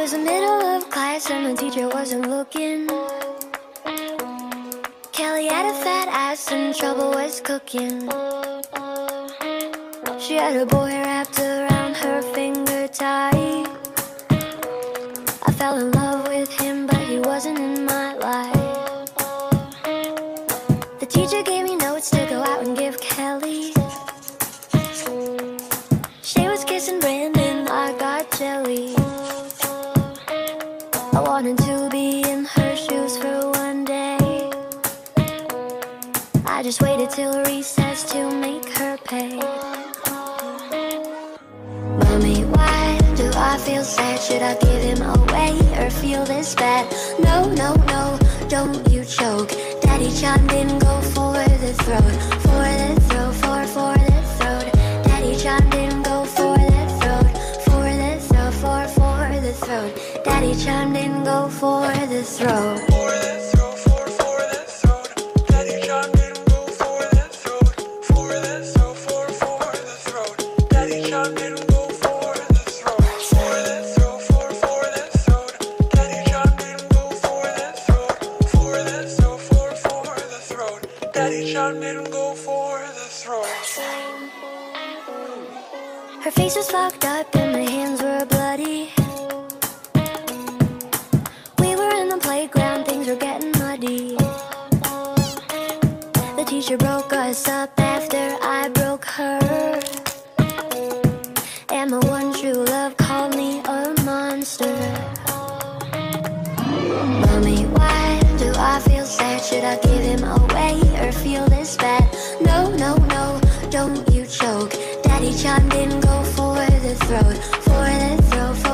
was the middle of class and the teacher wasn't looking. Kelly had a fat ass and trouble was cooking. She had a boy wrapped around her finger tight. I fell in love with him, but he wasn't in my life. The teacher gave me notes to go out and give Kelly. She was kissing Brandon, I got jelly. I wanted to be in her shoes for one day. I just waited till recess to make her pay. Mommy, why do I feel sad? Should I give him away or feel this bad? No, no, no, don't you choke. Daddy John didn't go for the throat. For the throat, for the throat. Daddy John didn't go for the throat. For the throat, for the throat. Daddy John didn't go for the throat. For the throat, for the throat. Daddy John didn't go for the throat. For the throat, for the throat. Daddy John didn't go for the throat. For the throat, for the throat. Daddy John didn't go for the throat. For the throat, for the throat. Daddy John didn't go for the throat. Her face was fucked up and my hands were bloody. We were in the playground, things were getting muddy. The teacher broke us up after I broke her. And my one true love called me a monster. Mommy, why do I feel sad? Should I give him away or feel this bad? No, no, no, don't you choke. Daddy John didn't go for the throat. For the throat,